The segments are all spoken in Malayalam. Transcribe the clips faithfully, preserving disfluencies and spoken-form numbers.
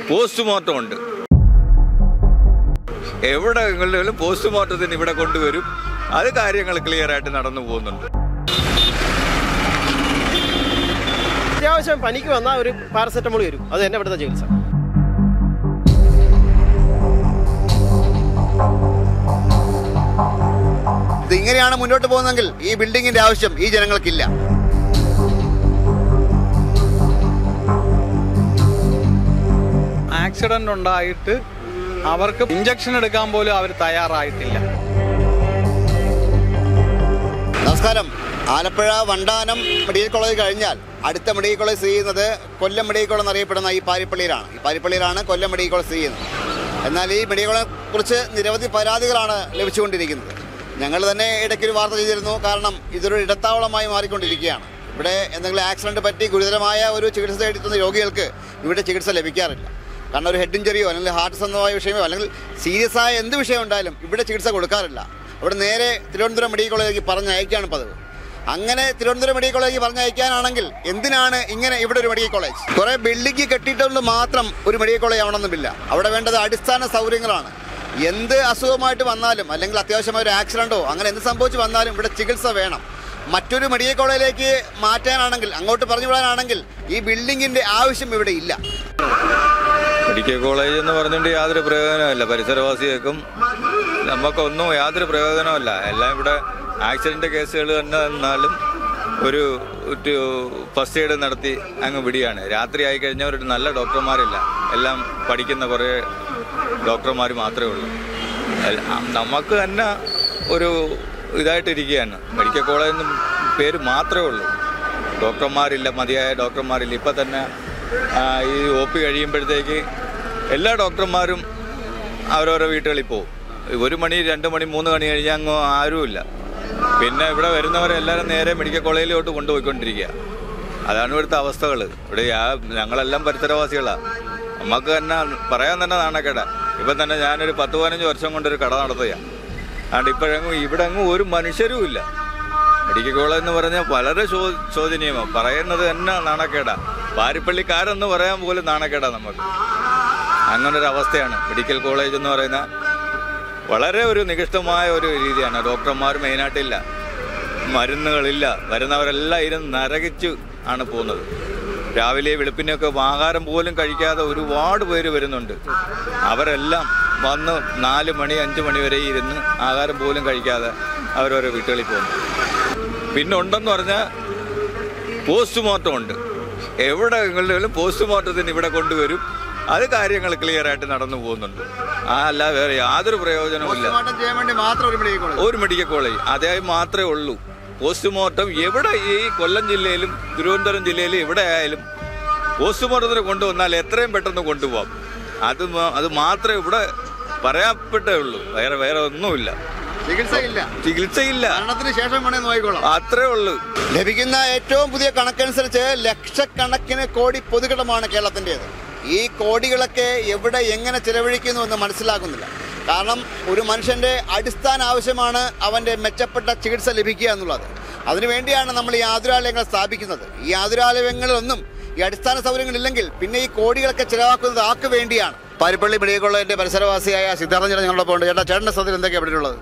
പോസ്റ്റ്മോർട്ടം ഉണ്ട്. എവിടെയെങ്കിലും പോസ്റ്റ്മോർട്ടത്തിന് ഇവിടെ കൊണ്ടുവരും. അത് കാര്യങ്ങൾ ക്ലിയർ ആയിട്ട് നടന്നു പോകുന്നുണ്ട്. അത്യാവശ്യം പനിക്ക് വന്നാൽ ഒരു പാരസെറ്റമോൾ വരും. അത് തന്നെ ഇവിടുത്തെ ചികിത്സ. ഇതിങ്ങനെയാണ് മുന്നോട്ട് പോകുന്നതെങ്കിൽ ഈ ബിൽഡിങ്ങിന്റെ ആവശ്യം ഈ ജനങ്ങൾക്കില്ല. ആക്സിഡന്റ് ഉണ്ടായിട്ട് അവർക്ക് ഇഞ്ചക്ഷൻ എടുക്കാൻ പോലും അവർ തയ്യാറായിട്ടില്ല. നമസ്കാരം. ആലപ്പുഴ വണ്ടാനം മെഡിക്കൽ കോളേജ് കഴിഞ്ഞാൽ അടുത്ത മെഡിക്കൽ കോളേജ് സ്ഥിതി ചെയ്യുന്നത് കൊല്ലം മെഡിക്കൽ കോളേജ് എന്നറിയപ്പെടുന്ന ഈ പാരിപ്പള്ളിയിലാണ്. ഈ പാരിപ്പള്ളിയിലാണ് കൊല്ലം മെഡിക്കൽ കോളേജ് സ്ഥിതി ചെയ്യുന്നത്. എന്നാൽ ഈ മെഡിക്കൽ കോളേജിനെ കുറിച്ച് നിരവധി പരാതികളാണ് ലഭിച്ചുകൊണ്ടിരിക്കുന്നത്. ഞങ്ങൾ തന്നെ ഇടയ്ക്കൊരു വാർത്ത ചെയ്തിരുന്നു. കാരണം ഇതൊരു ഇടത്താവളമായി മാറിക്കൊണ്ടിരിക്കുകയാണ്. ഇവിടെ എന്തെങ്കിലും ആക്സിഡന്റ് പറ്റി ഗുരുതരമായ ഒരു ചികിത്സ തേടിത്തുന്ന രോഗികൾക്ക് ഇവിടെ ചികിത്സ ലഭിക്കാറില്ല. കാരണം ഒരു ഹെഡ് ഇഞ്ചറിയോ അല്ലെങ്കിൽ ഹാർട്ട് സംബന്ധമായ വിഷയമോ അല്ലെങ്കിൽ സീരിയസ് ആയ എന്ത് വിഷയം ഉണ്ടായാലും ഇവിടെ ചികിത്സ കൊടുക്കാറില്ല. അവിടെ നേരെ തിരുവനന്തപുരം മെഡിക്കൽ കോളേജിലേക്ക് പറഞ്ഞയക്കുകയാണ് പതിവ്. അങ്ങനെ തിരുവനന്തപുരം മെഡിക്കൽ കോളേജിൽ പറഞ്ഞയക്കാനാണെങ്കിൽ എന്തിനാണ് ഇങ്ങനെ ഇവിടെ ഒരു മെഡിക്കൽ കോളേജ്? കുറേ ബിൽഡിംഗ് കെട്ടിയിട്ടുകൊണ്ട് മാത്രം ഒരു മെഡിക്കൽ കോളേജ് ആവണമെന്നില്ല. അവിടെ വേണ്ടത് അടിസ്ഥാന സൗകര്യങ്ങളാണ്. എന്ത് അസുഖമായിട്ട് വന്നാലും അല്ലെങ്കിൽ അത്യാവശ്യമായ ഒരു ആക്സിഡൻറ്റോ അങ്ങനെ എന്ത് സംഭവിച്ച് വന്നാലും ഇവിടെ ചികിത്സ വേണം. മറ്റൊരു മെഡിക്കൽ കോളേജിലേക്ക് മാറ്റാനാണെങ്കിൽ, അങ്ങോട്ട് പറഞ്ഞു വിടാനാണെങ്കിൽ ഈ ബിൽഡിങ്ങിൻ്റെ ആവശ്യം ഇവിടെ ഇല്ല. മെഡിക്കൽ കോളേജ് എന്ന് പറഞ്ഞിട്ട് യാതൊരു പ്രയോജനമില്ല. പരിസരവാസികൾക്കും നമുക്കൊന്നും യാതൊരു പ്രയോജനമല്ല. എല്ലാം ഇവിടെ ആക്സിഡന്റ് കേസുകൾ തന്നെ എന്നാലും ഒരു ഫസ്റ്റ് എയ്ഡ് നടത്തി അങ്ങ് വിടിയാണ്. രാത്രി ആയി കഴിഞ്ഞാൽ ഒരു നല്ല ഡോക്ടർമാരില്ല. എല്ലാം പഠിക്കുന്ന കുറേ ഡോക്ടർമാർ മാത്രമേ ഉള്ളൂ. നമുക്ക് തന്നെ ഒരു ഇതായിട്ടിരിക്കുകയാണ്. മെഡിക്കൽ കോളേജ് പേര് മാത്രമേ ഉള്ളൂ. ഡോക്ടർമാരില്ല, മതിയായ ഡോക്ടർമാരില്ല. ഇപ്പം തന്നെ ഈ ഒ പി കഴിയുമ്പോഴത്തേക്ക് എല്ലാ ഡോക്ടർമാരും അവരവരുടെ വീട്ടുകളിൽ പോകും. ഒരു മണി രണ്ട് മണി മൂന്ന് മണി കഴിഞ്ഞാൽ അങ്ങ് ആരുമില്ല. പിന്നെ ഇവിടെ വരുന്നവരെല്ലാവരും നേരെ മെഡിക്കൽ കോളേജിലോട്ട് കൊണ്ടുപോയിക്കൊണ്ടിരിക്കുക. അതാണ് ഇവിടുത്തെ അവസ്ഥകൾ. ഇവിടെ ഞങ്ങളെല്ലാം പരിസരവാസികളാണ്. നമുക്ക് തന്നെ പറയാൻ തന്നെ നാണക്കേടാ. ഇപ്പം തന്നെ ഞാനൊരു പത്ത് പതിനഞ്ച് വർഷം കൊണ്ടൊരു കട നടത്തുകയാണ്. അതുകൊണ്ട് ഇപ്പോഴെങ്ങും ഇവിടെ അങ്ങും ഒരു മനുഷ്യരും ഇല്ല. മെഡിക്കൽ കോളേജ് എന്ന് പറഞ്ഞാൽ വളരെ ശോ ശോചനീയമാണ്. പറയുന്നത് തന്നെ നാണക്കേടാ. പാരിപ്പള്ളിക്കാരെന്ന് പറയാൻ പോലും നാണക്കേടാ നമുക്ക്. അങ്ങനൊരു അവസ്ഥയാണ് മെഡിക്കൽ കോളേജ് എന്ന് പറയുന്ന. വളരെ ഒരു നികൃഷ്ടമായ ഒരു രീതിയാണ്. ഡോക്ടർമാർ മെയിനായിട്ടില്ല, മരുന്നുകളില്ല. വരുന്നവരെല്ലാം ഇരുന്ന് നരകിച്ച് ആണ് പോകുന്നത്. രാവിലെ വെളുപ്പിനൊക്കെ ആഹാരം പോലും കഴിക്കാതെ ഒരുപാട് പേര് വരുന്നുണ്ട്. അവരെല്ലാം വന്ന് നാല് മണി അഞ്ച് മണി വരെ ഇരുന്ന് ആഹാരം പോലും കഴിക്കാതെ അവരവരെ വീട്ടുകളിൽ പോകുന്നു. പിന്നെ ഉണ്ടെന്ന് പറഞ്ഞാൽ പോസ്റ്റ്മോർട്ടം ഉണ്ട്. എവിടെയെങ്കിലും പോസ്റ്റ്മോർട്ടത്തിന് ഇവിടെ കൊണ്ടുവരും. അത് കാര്യങ്ങൾ ക്ലിയർ ആയിട്ട് നടന്നു പോകുന്നുണ്ട്. ആ അല്ല വേറെ യാതൊരു പ്രയോജനവുമില്ല. ഒരു മെഡിക്കൽ കോളേജ് അതേ മാത്രമേ ഉള്ളൂ. പോസ്റ്റ്മോർട്ടം എവിടെ ഈ കൊല്ലം ജില്ലയിലും തിരുവനന്തപുരം ജില്ലയിലും എവിടെ ആയാലും പോസ്റ്റ്മോർട്ടത്തിന് കൊണ്ടുവന്നാൽ എത്രയും പെട്ടെന്ന് കൊണ്ടുപോകാം. അത് അത് മാത്രമേ ഇവിടെ പറയാപ്പെട്ടേ ഉള്ളൂ. വേറെ വേറെ ഒന്നുമില്ല. ചികിത്സയില്ല ചികിത്സയില്ല ശേഷം അത്രേ ഉള്ളൂ. ലഭിക്കുന്ന ഏറ്റവും പുതിയ കണക്കനുസരിച്ച് ലക്ഷക്കണക്കിന് കോടി പൊതുകടമാണ് കേരളത്തിൻ്റെത്. ഈ കോടികളൊക്കെ എവിടെ എങ്ങനെ ചിലവഴിക്കുന്നു എന്ന് മനസ്സിലാക്കുന്നില്ല. കാരണം ഒരു മനുഷ്യൻ്റെ അടിസ്ഥാന ആവശ്യമാണ് അവൻ്റെ മെച്ചപ്പെട്ട ചികിത്സ ലഭിക്കുക എന്നുള്ളത്. അതിനുവേണ്ടിയാണ് നമ്മൾ ഈ ആതുരാലയങ്ങൾ സ്ഥാപിക്കുന്നത്. ഈ ആതുരാലയങ്ങളിലൊന്നും ഈ അടിസ്ഥാന സൗകര്യങ്ങളില്ലെങ്കിൽ പിന്നെ ഈ കോടികളൊക്കെ ചിലവാക്കുന്നത് ആർക്ക് വേണ്ടിയാണ്? പാരിപ്പള്ളി മെഡിക്കൽ കോളേജിൻ്റെ പരിസരവാസിയായ സിദ്ധാർത്ഥൻ ചേട്ടൻ ഞങ്ങളോടൊപ്പം ഉണ്ട്. ചേട്ടാ, ചേട്ടൻ്റെ ശ്രദ്ധയിൽ എന്തൊക്കെയാണ് ഇവിടെ ഉള്ളത്?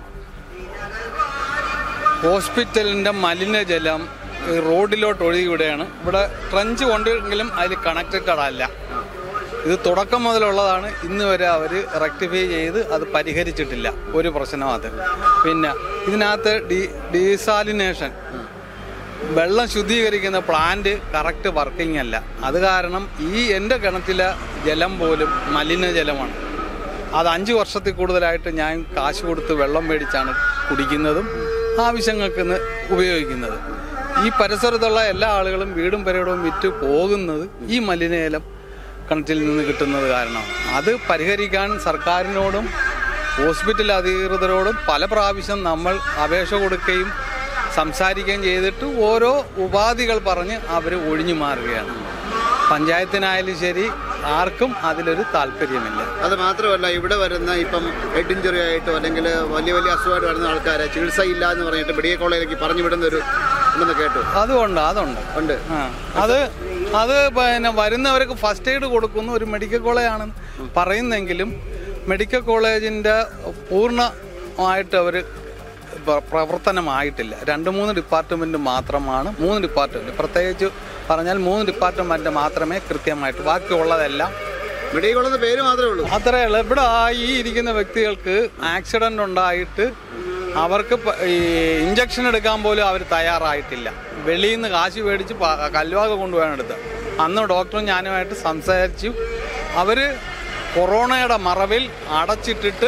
ഹോസ്പിറ്റലിൻ്റെ മലിനജലം റോഡിലോട്ട് ഒഴുകി വിടുകയാണ്. ഇവിടെ ട്രഞ്ച് കൊണ്ടെങ്കിലും അതിൽ കണക്റ്റഡ് ഇത് തുടക്കം മുതലുള്ളതാണ്. ഇന്ന് വരെ അവർ റെക്ടിഫൈ ചെയ്ത് അത് പരിഹരിച്ചിട്ടില്ല ഒരു പ്രശ്നം. അത് പിന്നെ ഇതിനകത്ത് ഡീ ഡീസാലിനേഷൻ വെള്ളം ശുദ്ധീകരിക്കുന്ന പ്ലാന്റ് കറക്റ്റ് വർക്കിംഗ് അല്ല. അത് കാരണം ഈ എൻ്റെ കിണറ്റിലെ ജലം പോലും മലിനജലമാണ്. അത് അഞ്ച് വർഷത്തിൽ കൂടുതലായിട്ട് ഞാൻ കാശ് കൊടുത്ത് വെള്ളം മേടിച്ചാണ് കുടിക്കുന്നതും ആവശ്യങ്ങൾക്ക് ഉപയോഗിക്കുന്നത്. ഈ പരിസരത്തുള്ള എല്ലാ ആളുകളും വീടും പെരയിടവും വിറ്റ് പോകുന്നത് ഈ മലിനജലം കിണറ്റിൽ നിന്ന് കിട്ടുന്നത് കാരണമാണ്. അത് പരിഹരിക്കാൻ സർക്കാരിനോടും ഹോസ്പിറ്റൽ അധികൃതരോടും പല പ്രാവശ്യം നമ്മൾ അപേക്ഷ കൊടുക്കുകയും സംസാരിക്കുകയും ചെയ്തിട്ട് ഓരോ ഉപാധികൾ പറഞ്ഞ് അവർ ഒഴിഞ്ഞു മാറുകയാണ്. പഞ്ചായത്തിനായാലും ശരി, ആർക്കും അതിലൊരു താല്പര്യമില്ല. അത് മാത്രമല്ല, ഇവിടെ വരുന്ന ഇപ്പം ഹെഡ് ഇഞ്ചുറി ആയിട്ടോ അല്ലെങ്കിൽ വലിയ വലിയ അസുഖമായിട്ട് വരുന്ന ആൾക്കാരെ ചികിത്സയില്ല എന്ന് പറഞ്ഞിട്ട് മെഡിക്കൽ കോളേജിലേക്ക് പറഞ്ഞു വിടുന്ന ഒരു ഉണ്ടെന്ന് കേട്ടു. അതുകൊണ്ട് അതുണ്ട് ഉണ്ട്. ആ അത് അത് പിന്നെ വരുന്നവർക്ക് ഫസ്റ്റ് എയ്ഡ് കൊടുക്കുന്ന ഒരു മെഡിക്കൽ കോളേജാണ് പറയുന്നെങ്കിലും മെഡിക്കൽ കോളേജിൻ്റെ പൂർണ്ണമായിട്ട് അവർ പ്രവർത്തനമായിട്ടില്ല. രണ്ട് മൂന്ന് ഡിപ്പാർട്ട്മെൻറ്റ് മാത്രമാണ്, മൂന്ന് ഡിപ്പാർട്ട്മെൻറ്റ് പ്രത്യേകിച്ച് പറഞ്ഞാൽ മൂന്ന് ഡിപ്പാർട്ട്മെൻറ്റ് മാത്രമേ കൃത്യമായിട്ട്, ബാക്കിയുള്ളതെല്ലാം മെഡിക്കൽ കോളേജ് പേര് മാത്രമേ ഉള്ളൂ. അത്രേ ഉള്ളൂ. ഇവിടെ ഈ ഇരിക്കുന്ന വ്യക്തികൾക്ക് ആക്സിഡൻ്റ് ഉണ്ടായിട്ട് അവർക്ക് ഈ ഇഞ്ചക്ഷൻ എടുക്കാൻ പോലും അവർ തയ്യാറായിട്ടില്ല. വെളിയിൽ നിന്ന് കാശ് മേടിച്ച് കല്ലുവാക കൊണ്ടുപോകാൻ എടുത്ത് അന്ന് ഡോക്ടറും ഞാനുമായിട്ട് സംസാരിച്ചു. അവർ കൊറോണയുടെ മറവിൽ അടച്ചിട്ടിട്ട്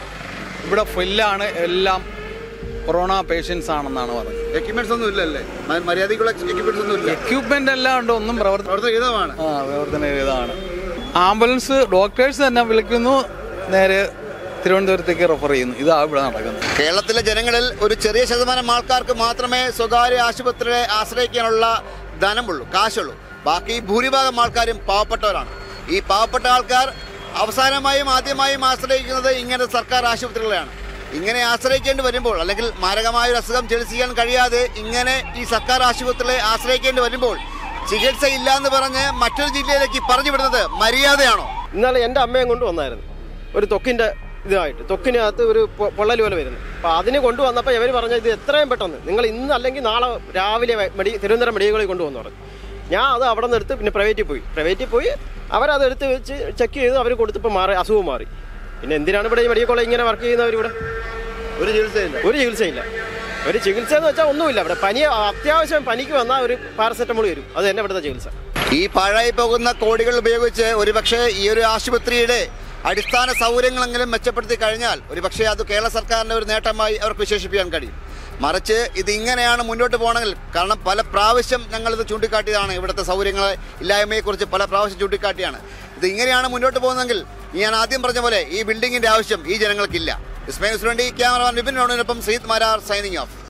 ഇവിടെ ഫില്ലാണ്, എല്ലാം കൊറോണ പേഷ്യൻസ് ആണെന്നാണ് പറഞ്ഞത്. എക്യുപ്മെന്റ്സ് ഒന്നും ഇല്ലല്ലേ? മര്യാദയ്ക്കുള്ള എക്യുപ്മെന്റ്സ് ഒന്നും ഇല്ല. എക്യുപ്മെന്റ് എല്ലാം ഉണ്ട്, ഒന്നും പ്രവർത്തനരഹിതമാണ്. ആ പ്രവർത്തനരഹിതമാണ്. ആംബുലൻസ് ഡോക്ടേഴ്സ് തന്നെ വിളിക്കുന്നു, നേരെ തിരുവനന്തപുരത്തേക്ക് റെഫർ ചെയ്യുന്നു. ഇതാ ഇവിടെ നടക്കുന്നത്. കേരളത്തിലെ ജനങ്ങളിൽ ഒരു ചെറിയ ശതമാനം ആൾക്കാർക്ക് മാത്രമേ സ്വകാര്യ ആശുപത്രിയെ ആശ്രയിക്കാനുള്ള ധനമുള്ളൂ, കാശുള്ളൂ. ബാക്കി ഭൂരിഭാഗം ആൾക്കാരും പാവപ്പെട്ടവരാണ്. ഈ പാവപ്പെട്ട ആൾക്കാർ അവസാനമായും ആദ്യമായും ആശ്രയിക്കുന്നത് ഇങ്ങനെ സർക്കാർ ആശുപത്രികളെയാണ്. ഇങ്ങനെ ആശ്രയിക്കേണ്ടി വരുമ്പോൾ, അല്ലെങ്കിൽ മാരകമായ ഒരു അസുഖം ചികിത്സിക്കാൻ കഴിയാതെ ഇങ്ങനെ ഈ സർക്കാർ ആശുപത്രികളെ ആശ്രയിക്കേണ്ടി വരുമ്പോൾ ചികിത്സ ഇല്ല എന്ന് പറഞ്ഞ് മറ്റൊരു ജില്ലയിലേക്ക് പറഞ്ഞു വിടുന്നത് മര്യാദയാണോ? ഇന്നലെ എൻ്റെ അമ്മയും കൊണ്ട് വന്നായിരുന്നു ഒരു ത്വക്കിൻ്റെ ഇതായിട്ട്. ത്വക്കിനകത്ത് ഒരു പൊള്ളൽ പോലെ വരുന്നു. അപ്പോൾ അതിന് കൊണ്ടുവന്നപ്പോൾ ഇവർ പറഞ്ഞത് ഇത് എത്രയും പെട്ടെന്ന് നിങ്ങൾ ഇന്ന് അല്ലെങ്കിൽ നാളെ രാവിലെ മെഡി തിരുവനന്തപുരം മെഡിക്കൽ കോളേജിൽ കൊണ്ടുവന്നു പറഞ്ഞു. ഞാൻ അത് അവിടെ നിന്ന് എടുത്ത് പിന്നെ പ്രൈവറ്റിൽ പോയി പ്രൈവറ്റിൽ പോയി അവരത് എടുത്ത് വെച്ച് ചെക്ക് ചെയ്ത് അവർ കൊടുത്തപ്പോൾ മാറി, അസുഖം മാറി. പിന്നെ എന്തിനാണ് ഇവിടെ ഈ മെഡിക്കൽ കോളേജ് ഇങ്ങനെ വർക്ക് ചെയ്യുന്നവരിവിടെ? ഒരു ചികിത്സയില്ല. ഒരു ചികിത്സയില്ല. ഒരു ചികിത്സ എന്ന് വെച്ചാൽ ഒന്നുമില്ല. ഇവിടെ പനി അത്യാവശ്യം പനിക്ക് വന്നാൽ ഒരു പാരസെറ്റമോൾ വരും, അത് തന്നെ ഇവിടുത്തെ ചികിത്സ. ഈ പാഴായി പോകുന്ന കോടികൾ ഉപയോഗിച്ച് ഒരുപക്ഷെ ഈ ഒരു ആശുപത്രിയുടെ അടിസ്ഥാന സൗകര്യങ്ങളെങ്കിലും മെച്ചപ്പെടുത്തി കഴിഞ്ഞാൽ ഒരുപക്ഷെ അത് കേരള സർക്കാരിൻ്റെ ഒരു നേട്ടമായി അവർക്ക് വിശേഷിപ്പിക്കാൻ കഴിയും. മറിച്ച് ഇത് ഇങ്ങനെയാണ് മുന്നോട്ട് പോകണമെങ്കിൽ, കാരണം പല പ്രാവശ്യം ഞങ്ങളിത് ചൂണ്ടിക്കാട്ടിയതാണ്, ഇവിടുത്തെ സൗകര്യങ്ങളെ ഇല്ലായ്മയെക്കുറിച്ച് പല പ്രാവശ്യം ചൂണ്ടിക്കാട്ടിയാണ്. ഇത് ഇങ്ങനെയാണ് മുന്നോട്ട് പോകുന്നതെങ്കിൽ ഞാൻ ആദ്യം പറഞ്ഞ പോലെ ഈ ബിൽഡിങ്ങിൻ്റെ ആവശ്യം ഈ ജനങ്ങൾക്കില്ല. ഇസ്മയിൽ സുരണ്ടി, ക്യാമറമാൻ വിപിൻ റോണിനൊപ്പം സീത് മാരാർ, സൈനിങ് ഓഫ്.